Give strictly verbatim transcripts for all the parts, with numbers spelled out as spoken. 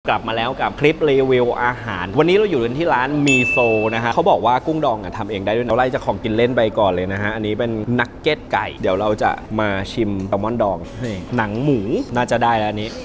กลับมาแล้วกับคลิปรีวิวอาหารวันนี้เราอยู่กันที่ร้านมีโซนะฮะเขาบอกว่ากุ้งดองอ่ะทำเองได้ด้วยเราไล่จะของกินเล่นไปก่อนเลยนะฮะอันนี้เป็นนักเก็ตไก่เดี๋ยวเราจะมาชิมแซลมอนดองหนังหมูน่าจะได้แล้วอันนี้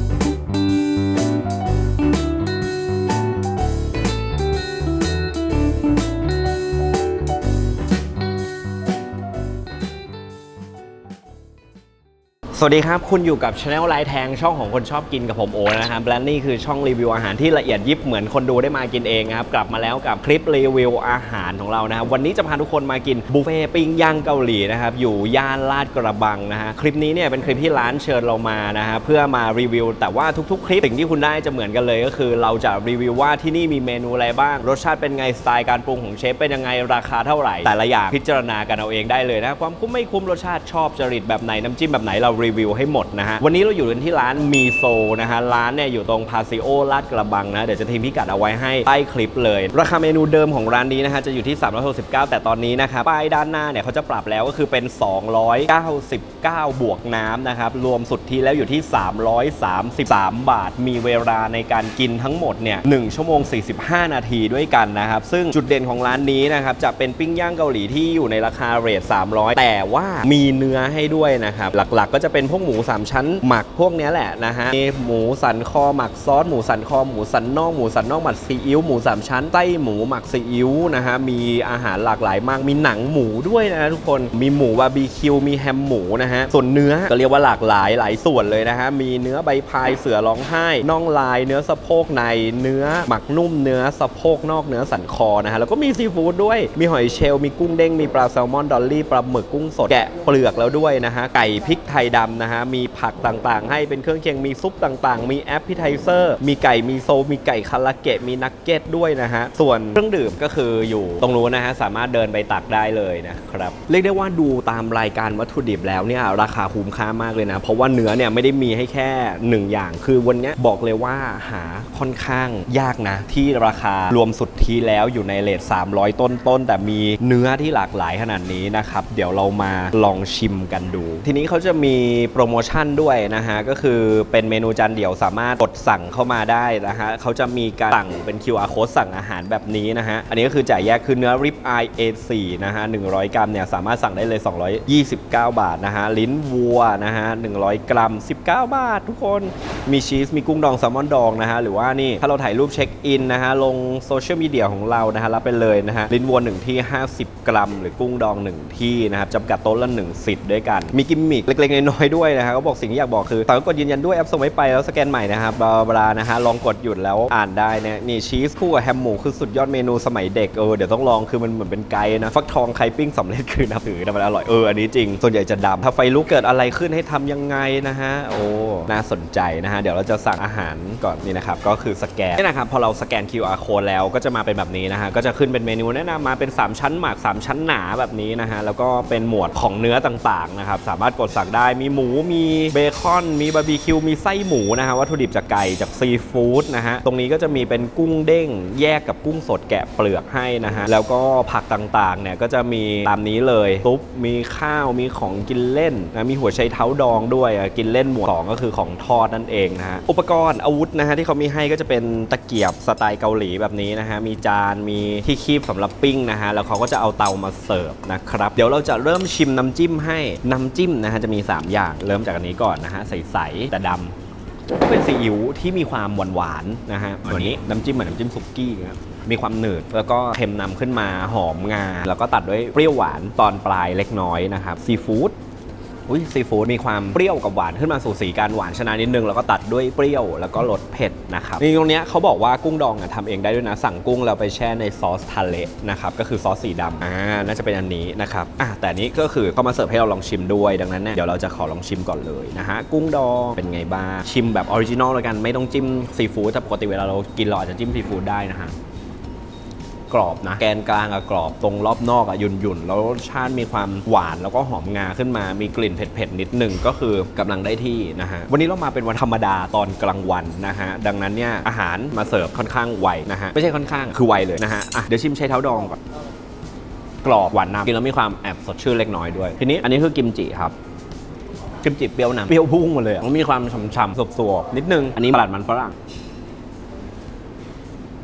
สวัสดีครับคุณอยู่กับ Channel ลายแทงช่องของคนชอบกินกับผมโอนะครับและนี่คือช่องรีวิวอาหารที่ละเอียดยิบเหมือนคนดูได้มากินเองครับกลับมาแล้วกับคลิปรีวิวอาหารของเรานะครับวันนี้จะพาทุกคนมากินบุฟเฟ่ปิ้งย่างเกาหลีนะครับอยู่ย่านลาดกระบังนะฮะคลิปนี้เนี่ยเป็นคลิปที่ร้านเชิญเรามานะฮะเพื่อมารีวิวแต่ว่าทุกๆคลิปสิ่งที่คุณได้จะเหมือนกันเลยก็คือเราจะรีวิวว่าที่นี่มีเมนูอะไรบ้างรสชาติเป็นไงสไตล์การปรุงของเชฟเป็นยังไงราคาเท่าไหร่แต่ละอย่างพิจารณากันเอาเองได้เลยนะความคุ้มไม่คุ้มรสชาติชอบจริตแบบไหนน้ำจิ้มแบบไหนเรารีวิวให้หมดนะฮะวันนี้เราอยู่กันที่ร้านมีโซนะฮะร้านเนี่ยอยู่ตรงพาซิโอลาดกระบังนะเดี๋ยวจะทิ้งพิกัดเอาไว้ให้ใต้คลิปเลยราคาเมนูเดิมของร้านนี้นะฮะจะอยู่ที่สามร้อยหกสิบเก้าแต่ตอนนี้นะครับป้ายด้านหน้าเนี่ยเขาจะปรับแล้วก็คือเป็นสองร้อยเก้าสิบเก้าบวกน้ำนะครับรวมสุดที่แล้วอยู่ที่สามร้อยสามสิบสามบาทมีเวลาในการกินทั้งหมดเนี่ยหนึ่งชั่วโมงสี่สิบห้านาทีด้วยกันนะครับซึ่งจุดเด่นของร้านนี้นะครับจะเป็นปิ้งย่างเกาหลีที่อยู่ในราคาเรทสามร้อยแต่ว่ามีเนื้อให้ด้วยนะครับหลักๆก็จะเป็นพวกหมูสามชั้นหมักพวกนี้แหละนะฮะมีหมูสันคอหมักซอสหมูสันคอหมูสันนอกหมูสันนอกหมักซีอิ๊วหมูสามชั้นไส้หมูหมักซีอิ๊วนะฮะมีอาหารหลากหลายมากมีหนังหมูด้วยนะทุกคนมีหมูบาร์บีคิวมีแฮมหมูนะฮะส่วนเนื้อก็เรียกว่าหลากหลายหลายส่วนเลยนะฮะมีเนื้อใบพายเสือร้องไห้น่องลายเนื้อสะโพกในเนื้อหมักนุ่มเนื้อสะโพกนอกเนื้อสันคอนะฮะแล้วก็มีซีฟู้ดด้วยมีหอยเชลล์มีกุ้งเด้งมีปลาแซลมอนดอลลี่ปลาหมึกกุ้งสดแกะเปลือกแล้วด้วยนะฮะไก่พริกไทยดำนะฮะมีผักต่างๆให้เป็นเครื่องเคียงมีซุปต่างๆมีแอปเปิลไทเซอร์มีไก่มีโซมีไก่คาราเกะมีนักเก็ตด้วยนะฮะส่วนเครื่องดื่มก็คืออยู่ตรงนู้นนะฮะสามารถเดินไปตักได้เลยนะครับเรียกได้ว่าดูตามรายการวัตถุดิบแล้วเนี่ยราคาคุ้มค่ามากเลยนะเพราะว่าเนื้อเนี่ยไม่ได้มีให้แค่หนึ่งอย่างคือวันนี้บอกเลยว่าหาค่อนข้างยากนะที่ราคารวมสุดที่แล้วอยู่ในเรทสามร้อยต้นๆแต่มีเนื้อที่หลากหลายขนาดนี้นะครับเดี๋ยวเรามาลองชิมกันดูทีนี้เขาจะมีโปรโมชั่นด้วยนะฮะก็คือเป็นเมนูจานเดี่ยวสามารถกดสั่งเข้ามาได้นะฮะเขาจะมีการสั่งเป็น คิว อาร์ Code สั่งอาหารแบบนี้นะฮะอันนี้ก็คือจ่ายแยกคือเนื้อริบอาย เอ โฟร์ นะฮะหนึ่งร้อยกรัมเนี่ยสามารถสั่งได้เลยสองร้อยยี่สิบเก้าบาทนะฮะลิ้นวัวนะฮะหนึ่งร้อยกรัมสิบเก้าบาททุกคนมีชีสมีกุ้งดองแซลมอนดองนะฮะหรือว่านี่ถ้าเราถ่ายรูปเช็คอินนะฮะลงโซเชียลมีเดียของเรานะฮะรับไปเลยนะฮะลิ้นวัวหนึ่งที่ห้าสิบกรัมหรือกุ้งดองหนึ่งที่นะครับจำกัดโต๊ะละหนึ่งสิทธิ์ด้วยกันมีกิมมิคเล็กๆน้อยๆด้วยนะฮะเขาบอกสิ่งที่อยากบอกคือสามารถกดยืนยันด้วยแอปส่งไม่ไปแล้วสแกนใหม่นะครับบลาบลานะฮะลองกดหยุดแล้วอ่านได้เนี่ยนี่ชีสคู่กับแฮมหมูคือสุดยอดเมนูสมัยเด็กเออเดี๋ยวต้องลองคือมันเหมือนเป็นไกด์นะฟักทองไข่ปิ้งสำเร็จคือนับถือแต่มันอร่อยเอออันนี้จริงส่วนใหญ่จะดำถ้าไฟลุกเกิดอะไรขึ้นให้ทำยังไงนะฮะโอ้น่าสนใจนะฮะเดี๋ยวเราจะสั่งอาหารก่อนนี่นะครับก็คือสแกนนี่นะครับพอเราสแกน คิว อาร์ Code แล้วก็จะมาเป็นแบบนี้นะฮะก็จะขึ้นเป็นเมนูแนะนำมาเป็นสามชั้นหมักสามชั้นหนาแบบนี้นะฮะแล้วก็เป็นหมวดของเนื้อต่างๆนะครับสามารถกดสั่งได้มีหมูมีเบคอนมีบาร์บีคิวมีไส้หมูนะฮะวัตถุดิบจากไก่จากซีฟู้ดนะฮะตรงนี้ก็จะมีเป็นกุ้งเด้งแยกกับกุ้งสดแกะเปลือกให้นะฮะแล้วก็ผักต่างๆเนี่ยก็จะมีตามนี้เลยซุปมีข้าวมีของกินเล่นนะมีหัวไชเท้าดองด้วยกินเล่นหมวดสองก็คือของทอดนั่นเองนะฮะอุปกรณ์อาวุธนะฮะที่เขามีให้ก็จะเป็นตะเกียบสไตล์เกาหลีแบบนี้นะฮะมีจานมีที่คีบสำหรับปิ้งนะฮะแล้วเขาก็จะเอาเตามาเสิร์ฟนะครับเดี๋ยวเราจะเริ่มชิมน้ำจิ้มให้น้ำจิ้มนะฮะจะมีสามอย่างเริ่มจากอันนี้ก่อนนะฮะใสๆแต่ดำก็เป็นซีอิ๊วที่มีความหวานๆนะฮะตัวนี้น้ำจิ้มเหมือนน้ำจิ้มสุกี้ครับมีความหนืดแล้วก็เค็มนำขึ้นมาหอมงาแล้วก็ตัดด้วยเปรี้ยวหวานตอนปลายเล็กน้อยนะครับซีฟู้ดอุ้ยซีฟู้ดมีความเปรี้ยวกับหวานขึ้นมาสู่สีการหวานชนะนิดนึงแล้วก็ตัดด้วยเปรี้ยวแล้วก็รสเผ็ดนะครับนี่ตรงนี้เขาบอกว่ากุ้งดองทำเองได้ด้วยนะสั่งกุ้งเราไปแช่ในซอสทะเลนะครับก็คือซอสสีดำอ่าน่าจะเป็นอันนี้นะครับอ่ะแต่นี้ก็คือเขามาเสิร์ฟให้เราลองชิมด้วยดังนั้นเนี่ยเดี๋ยวเราจะขอลองชิมก่อนเลยนะฮะกุ้งดองเป็นไงบ้างชิมแบบออริจินอลเลยกันไม่ต้องจิ้มซีฟู้ดแต่ปกติเวลาเรากินเราอาจจะจิ้มซีฟู้ดได้นะฮะกรอบนะแกนกลางอะกรอบตรงรอบนอกอะหยุ่นๆแล้วรสชาติมีความหวานแล้วก็หอมงาขึ้นมามีกลิ่นเผ็ดๆนิดนึงก็คือกำลังได้ที่นะฮะวันนี้เรามาเป็นวันธรรมดาตอนกลางวันนะฮะดังนั้นเนี่ยอาหารมาเสิร์ฟค่อนข้างไวนะฮะไม่ใช่ค่อนข้างคือไวเลยนะฮะอ่ะเดี๋ยวชิมไชเท้าดองก่อนกรอบหวานนำกินแล้วมีความแอบสดชื่นเล็กน้อยด้วยทีนี้อันนี้คือกิมจิครับกิมจิเปรี้ยวนำเปรี้ยวพุ่งมาเลยมันมีความฉ่ำๆสวบๆนิดนึงอันนี้ปลาดมันฝรั่ง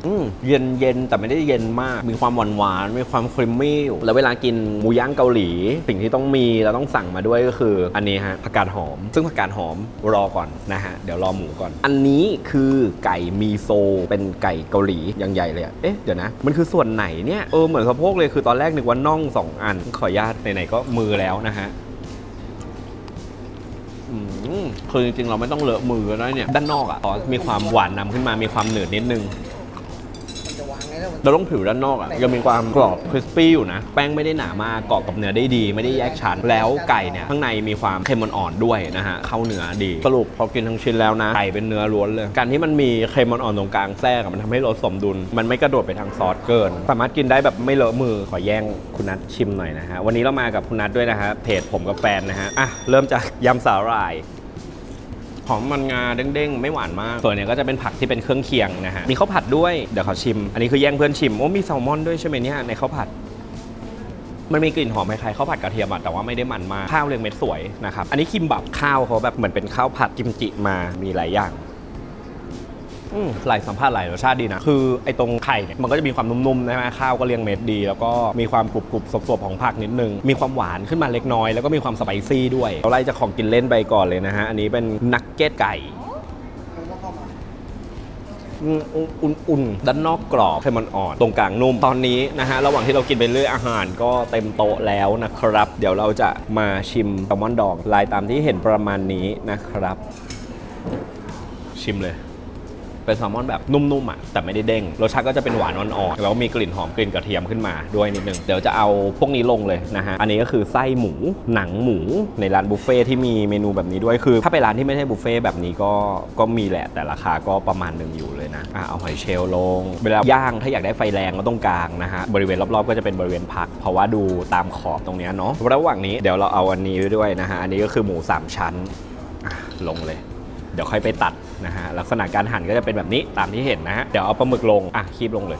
อืมเย็นเย็นแต่ไม่ได้เย็นมากมีความหวานหวานมีความครีมมี่แล้วเวลากินหมูย่างเกาหลีสิ่งที่ต้องมีเราต้องสั่งมาด้วยก็คืออันนี้ฮะผักกาดหอมซึ่งผักกาดหอมรอก่อนนะฮะเดี๋ยวรอหมูก่อนอันนี้คือไก่มีโซเป็นไก่เกาหลีอย่างใหญ่เลยเอ๊ะเดี๋ยวนะมันคือส่วนไหนเนี่ยเออเหมือนสะโพกเลยคือตอนแรกนึกว่าน่องสองอันขออนุญาตไหนๆก็มือแล้วนะฮะคือจริงๆเราไม่ต้องเลอะมือก็ได้เนี่ยด้านนอกอ่ะมีความหวานนำขึ้นมามีความหนืดนิดนึงเราต้องผิวด้านนอกอ่ะยังมีความกรอบคริสปี้อยู่นะแป้งไม่ได้หนามากเกาะกับเนื้อได้ดีไม่ได้แยกชั้นแล้วไก่เนี่ยข้างในมีความเค็มอ่อนๆด้วยนะฮะเข้าเนื้อดีสรุปพอกินทั้งชิ้นแล้วนะไก่เป็นเนื้อล้วนเลยการที่มันมีเค็มอ่อนๆตรงกลางแทรกมันทำให้รสสมดุลมันไม่กระโดดไปทางซอสเกินสามารถกินได้แบบไม่เลอะมือขอแย่งคุณนัทชิมหน่อยนะฮะวันนี้เรามากับคุณนัทด้วยนะฮะเพจผมกับแฟนนะฮะอ่ะเริ่มจากยำสาหร่ายหอมมันงาเด้งๆไม่หวานมากส่วนนี้ก็จะเป็นผักที่เป็นเครื่องเคียงนะฮะมีข้าวผัดด้วยเดี๋ยวเขาชิมอันนี้คือแย่งเพื่อนชิมโอ้มีแซลมอนด้วยใช่ไหมเนี่ยในข้าวผัดมันมีกลิ่นหอมคล้ายๆข้าวผัดกระเทียมแต่ว่าไม่ได้มันมากข้าวเรียงเม็ดสวยนะครับอันนี้คิมบับข้าวเขาแบบเหมือนเป็นข้าวผัดกิมจิมามีหลายอย่างหลายสัมผัสหลายรสชาติดีนะคือไอ้ตรงไข่เนี่ยมันก็จะมีความนุ่มๆใช่ไหมข้าวก็เรียงเม็ดดีแล้วก็มีความกรุบๆสดๆของผักนิดนึงมีความหวานขึ้นมาเล็กน้อยแล้วก็มีความสไปซี่ด้วยเราไล่จากของกินเล่นไปก่อนเลยนะฮะอันนี้เป็นนักเก็ตไก่อุ่นๆด้านนอกกรอบให้มันอ่อนตรงกลางนุ่มตอนนี้นะฮะระหว่างที่เรากินไปเรื่อยอาหารก็เต็มโต๊ะแล้วนะครับเดี๋ยวเราจะมาชิมแซลมอนดองลายตามที่เห็นประมาณนี้นะครับชิมเลยเป็นแซลมอนแบบนุ่มๆอ่ะแต่ไม่ได้เด้งรสชาติก็จะเป็นหวานอ่อนๆแล้วมีกลิ่นหอมกลิ่นกระเทียมขึ้นมาด้วยนิดนึงเดี๋ยวจะเอาพวกนี้ลงเลยนะฮะอันนี้ก็คือไส้หมูหนังหมูในร้านบุฟเฟ่ที่มีเมนูแบบนี้ด้วยคือถ้าไปร้านที่ไม่ใช่บุฟเฟ่แบบนี้ก็ก็มีแหละแต่ราคาก็ประมาณหนึ่งอยู่เลยนะอ่ะเอาหอยเชลล์ลงเวลาย่างถ้าอยากได้ไฟแรงก็ต้องกลางนะฮะบริเวณรอบๆก็จะเป็นบริเวณผักเพราะว่าดูตามขอบตรงนี้เนาะระหว่างนี้เดี๋ยวเราเอาอันนี้ด้วยนะฮะอันนี้ก็คือหมูสามชั้นลงเลยเดี๋ยวค่อยไปตัดนะฮะลักษณะการหั่นก็จะเป็นแบบนี้ตามที่เห็นนะฮะเดี๋ยวเอาปลาหมึกลงอ่ะคีบลงเลย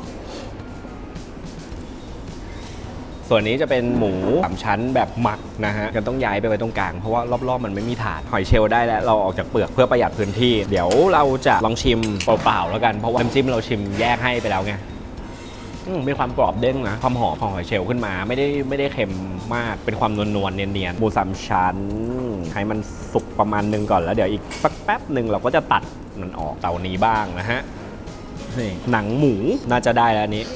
ส่วนนี้จะเป็นหมูสามชั้นแบบหมักนะฮะกันต้องย้ายไปไว้ตรงกลางเพราะว่ารอบๆมันไม่มีถาดหอยเชลล์ได้แล้วเราออกจากเปลือกเพื่อประหยัดพื้นที่เดี๋ยวเราจะลองชิมเปล่าๆแล้วกันเพราะว่าน้ำจิ้มเราชิมแยกให้ไปแล้วไงมีความกรอบเด้งนะความหอมของหอยเชลล์ขึ้นมาไม่ได้ไม่ได้เค็มมากเป็นความนวลๆเนียนๆหมูสามชั้นให้มันสุกประมาณนึงก่อนแล้วเดี๋ยวอีกสักแป๊บหนึ่งเราก็จะตัดมันออกเตานี้บ้างนะฮะนี่หนังหมูน่าจะได้แล้วนี้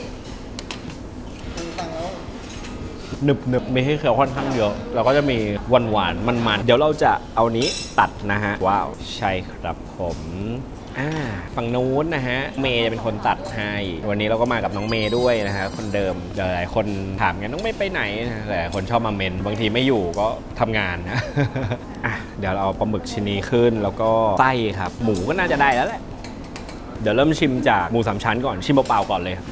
หนึบหนึบไม่ให้เคี้ยวค่อนข้างเยอะเราก็จะมีหวานหวานมันมันเดี๋ยวเราจะเอานี้ตัดนะฮะว้าวใช่ครับผมอ่าฝั่งนู้นนะฮะเมย์จะเป็นคนตัดให้วันนี้เราก็มากับน้องเมย์ด้วยนะฮะคนเดิมหลายคนถามกันน้องเมย์ไปไหนหลายคนชอบมาเมนบางทีไม่อยู่ก็ทำงานนะอ่ะเดี๋ยวเราเอาปลาหมึกชิ้นนี้ขึ้นแล้วก็ไส้ครับหมูก็น่าจะได้แล้วแหละเดี๋ยวเริ่มชิมจากหมูสามชั้นก่อนชิมเปล่าๆก่อนเลย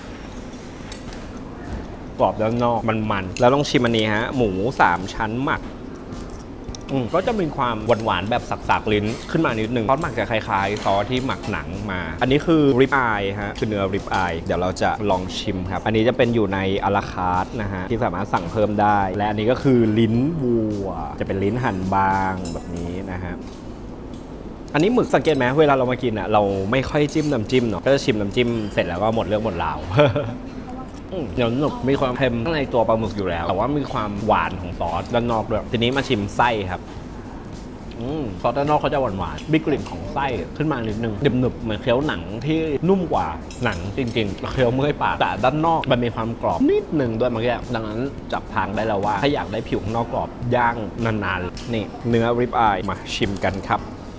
กรอบด้านนอกมันๆแล้วต้องชิมอันนี้ฮะหมูสามชั้นหมักก็จะมีความหวานๆแบบสักๆลิ้นขึ้นมานิดนึงซอสหมักจะคล้ายๆซอสที่หมักหนังมาอันนี้คือริบอายฮะคือเนื้อริบอายเดี๋ยวเราจะลองชิมครับอันนี้จะเป็นอยู่ในอะลาคาร์ทนะฮะที่สามารถสั่งเพิ่มได้และอันนี้ก็คือลิ้นวัวจะเป็นลิ้นหั่นบางแบบนี้นะฮะอันนี้หมึกสังเกตไหมเวลาเรามากินอ่ะเราไม่ค่อยจิ้มน้ำจิ้มเนาะก็จะชิมน้ำจิ้มเสร็จแล้วก็หมดเรื่องหมดราวเดี๋ยวหนุบมีความเค็มข้างในตัวปลาหมึกอยู่แล้วแต่ว่ามีความหวานของซอสด้านนอกด้วยทีนี้มาชิมไส้ครับซอสด้านนอกเขาจะหวานหวานมีกลิ่นของไส้ขึ้นมานิดนึงหนึบๆเหมือนเคี้ยวหนังที่นุ่มกว่าหนังจริงๆเคี้ยวเมื่อยปากแต่ด้านนอกมันมีความกรอบนิดนึงด้วยเมื่อกี้ดังนั้นจับทางได้แล้วว่าถ้าอยากได้ผิวข้างนอกกรอบย่างนานๆนี่เนื้อริบอายมาชิมกันครับ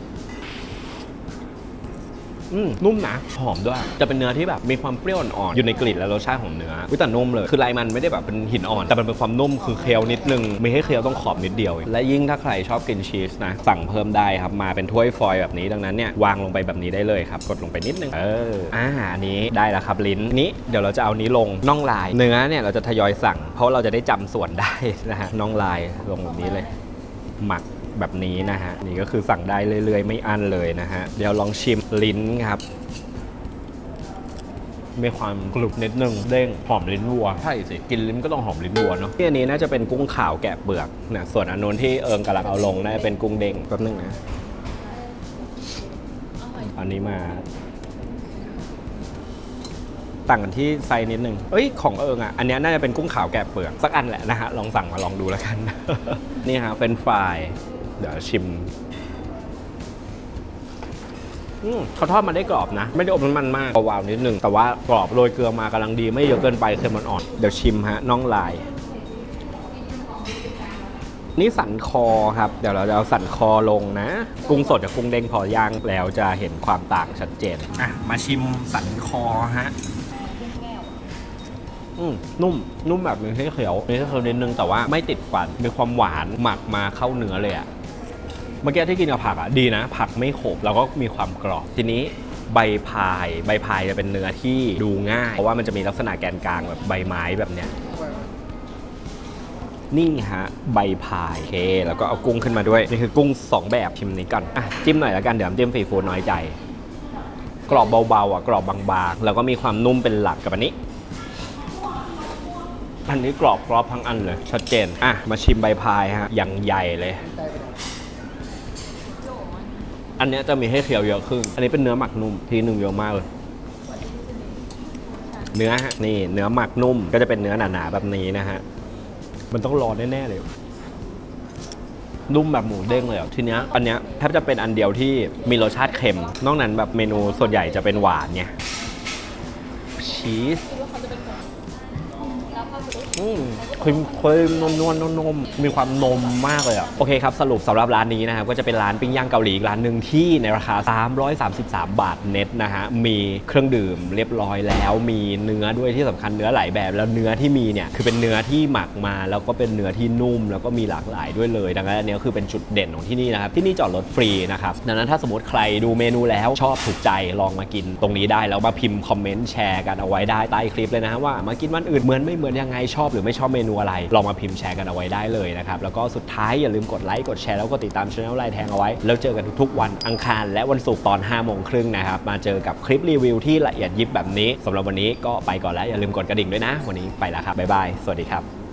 นุ่มนะหอมด้วยจะเป็นเนื้อที่แบบมีความเปรี้ยวอ่อนๆอยู่ในกลิ่นและรสชาติของเนื้อแต่นุ่มเลยคือลายมันไม่ได้แบบเป็นหินอ่อนแต่มันเป็นความนุ่มคือเคี้ยวนิดนึงไม่ให้เคี้ยวต้องขอบนิดเดียวและยิ่งถ้าใครชอบกินชีสนะสั่งเพิ่มได้ครับมาเป็นถ้วยฟอยล์แบบนี้ดังนั้นเนี่ยวางลงไปแบบนี้ได้เลยครับกดลงไปนิดนึงเอออ่าอันนี้ได้แล้วครับลิ้นนี้เดี๋ยวเราจะเอานี้ลงน่องลายเนื้อเนี่ยเราจะทยอยสั่งเพราะเราจะได้จำส่วนได้นะฮะน่องลายลงแบบนี้เลยหมักแบบนี้นะฮะนี่ก็คือสั่งได้เรื่อยๆไม่อั้นเลยนะฮะเดี๋ยวลองชิมลิ้นครับมีความกรุบนิดนึงเด้งหอมลิ้นวัวใช่สิกินลิ้นก็ต้องหอมลิ้นวัวเนาะที่อันนี้น่าจะเป็นกุ้งขาวแกะเปลือกนะส่วนอันนู้นที่เอิงกำลังเอาลงน่าจะเป็นกุ้งเด้งแป๊บนึงนะอันนี้มาต่างกันที่ไซส์นิดนึงเอ้ยของเอิงอ่ะอันนี้น่าจะเป็นกุ้งขาวแกะเปลือกสักอันแหละนะฮะลองสั่งมาลองดูแล้วกัน นี่ฮะเป็นฟรายเดี๋ยวชิมเขาทอดมาได้กรอบนะไม่ได้อบน้ำมันมากวาวนิดนึงแต่ว่ากรอบโรยเกลือมากำลังดีไม่เยอะเกินไปเค็มอ่อนๆเดี๋ยวชิมฮะน่องลายนี่สันคอครับเดี๋ยวเราจะเอาสันคอลงนะกุ้งสดกับกุ้งเด้งพอย่างแล้วจะเห็นความต่างชัดเจนอ่ะมาชิมสันคอฮะอืมนุ่มนุ่มแบบมีให้เขียวมีให้เขียวนิดนึงแต่ว่าไม่ติดฟันมีความหวานหมักมาเข้าเนื้อเลยอะเมื่อกี้ที่กินกับผักอ่ะดีนะผักไม่ขบแล้วก็มีความกรอบทีนี้ใบพายใบพายจะเป็นเนื้อที่ดูง่ายเพราะว่ามันจะมีลักษณะแกนกลางแบบใบไม้แบบเนี้ยนี่ฮะใบพายโอเคแล้วก็เอากุ้งขึ้นมาด้วยนี่คือกุ้งสองแบบชิมนี้ก่อนอ่ะจิ้มหน่อยแล้วกันเดี๋ยวจิ้มฟรีฟู้ดน้อยใจกรอบเบาๆอ่ะกรอบบางๆแล้วก็มีความนุ่มเป็นหลักกับอันนี้อันนี้กรอบกรอบทั้งอันเลยชัดเจนอ่ะมาชิมใบพายฮะอย่างใหญ่เลยอันนี้จะมีให้เคี้ยวเยอะขึ้นอันนี้เป็นเนื้อหมักนุ่มทีหนึ่งเยอะมากเลยเนื้อฮะนี่เนื้อหมักนุ่มก็จะเป็นเนื้อหนาๆแบบนี้นะฮะมันต้องรอแน่ๆเลยนุ่มแบบหมูเด้งเลยอ่ะทีเนี้ยอันเนี้ยแทบจะเป็นอันเดียวที่มีรสชาติเค็มนอกนั้นแบบเมนูส่วนใหญ่จะเป็นหวานไงชีสอืมครีมครีมนมนวลนมมีความนมมากเลยอ่ะโอเคครับสรุปสำหรับร้านนี้นะครับก็จะเป็นร้านปิ้งย่างเกาหลีอีกร้านหนึ่งที่ในราคาสามร้อยสามสิบสามบาทเน็ตนะฮะมีเครื่องดื่มเรียบร้อยแล้วมีเนื้อด้วยที่สำคัญเนื้อหลายแบบแล้วเนื้อที่มีเนี่ยคือเป็นเนื้อที่หมักมาแล้วก็เป็นเนื้อที่นุ่มแล้วก็มีหลากหลายด้วยเลยดังนั้นอันนี้คือเป็นจุดเด่นของที่นี่นะครับที่นี่จอดรถฟรีนะครับดังนั้นถ้าสมมติใครดูเมนูแล้วชอบถูกใจลองมากินตรงนี้ได้แล้วมาพิมพ์คอมเมนต์แชร์กันเอาไว้ได้ใต้คลิปเลยนะฮะว่ามากินวันอื่นเหมือนไม่เหมือนยังไงชอบหรือไม่ชอบเมนูอะไรลองมาพิมพ์แชร์กันเอาไว้ได้เลยนะครับแล้วก็สุดท้ายอย่าลืมกดไลค์กดแชร์แล้วก็ติดตามช่องไลน์แทงเอาไว้แล้วเจอกันทุกๆวันอังคารและวันศุกร์ตอนห้าโมงครึ่งนะครับมาเจอกับคลิปรีวิวที่ละเอียดยิบแบบนี้สำหรับวันนี้ก็ไปก่อนแล้วอย่าลืมกดกระดิ่งด้วยนะวันนี้ไปแล้วครับบ๊ายบายสวัสดีครับ